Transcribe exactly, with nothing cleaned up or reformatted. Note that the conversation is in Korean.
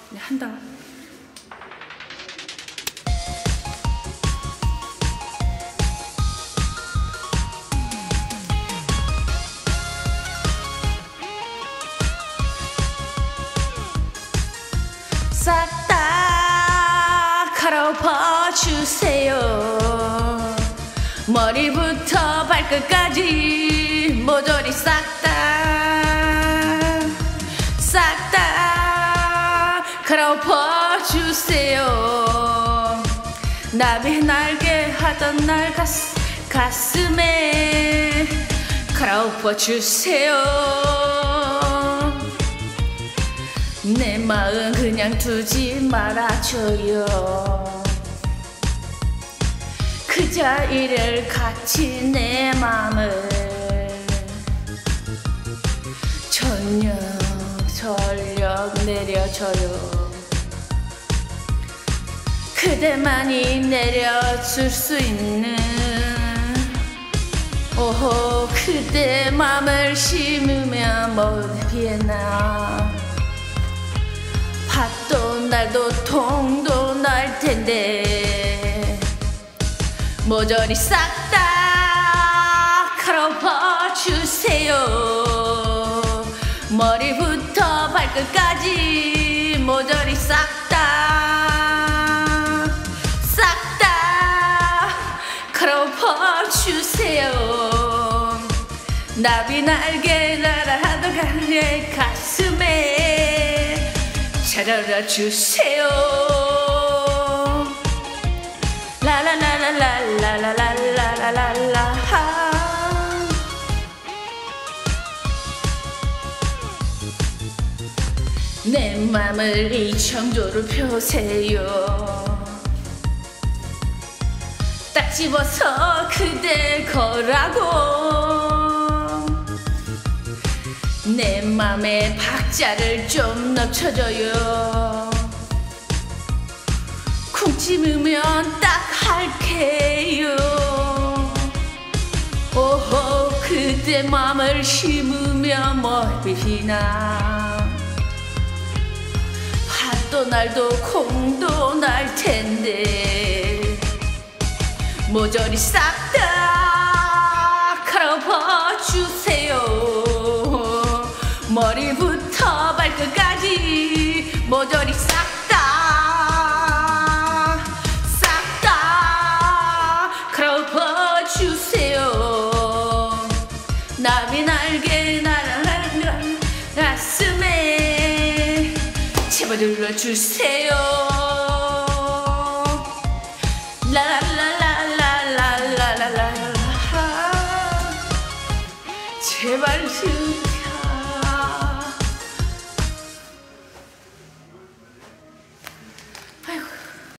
네, 한다. 싹 다 갈아엎어 주세요. 머리부터 발끝까지 모조리 싹 다 싹 다 갈아엎어 주세요. 나비 날개 하던 날 가스, 가슴에 갈아엎어 주세요. 내 마음 그냥 두지 말아줘요. 그 자리를 같이 내 맘을 전력 전력 내려줘요. 그대만이 내려줄 수 있는 오호 그대 맘을 심으면 먼 비에나 밭도 날도 통도 날 텐데 모조리 싹 다 갈아엎어 주세요. 머리부터 발끝까지 모조리 싹 다 싹 다 갈아엎어 주세요. 나비 날개 날아하던 가을의 가슴에 찾아라 주세요. 라라라라라라라라라라라 내 맘을 이 청조로 펴세요. 딱 집어서 그대 거라고 내 맘에 박자를 좀 넣쳐줘요. 쿵 찜으면 딱 할게요. 오호 그대 맘을 심으면 멀비나 밭도 날도 콩도 날 텐데 모조리 싹 다 갈아엎어 주세요. 머리부터 발끝까지 모조리 싹 다 싹 다 갈아엎어 주세요. 나비 날개 날아가는 가슴에 집어들어 주세요. 라라라라라라라라 제발 좀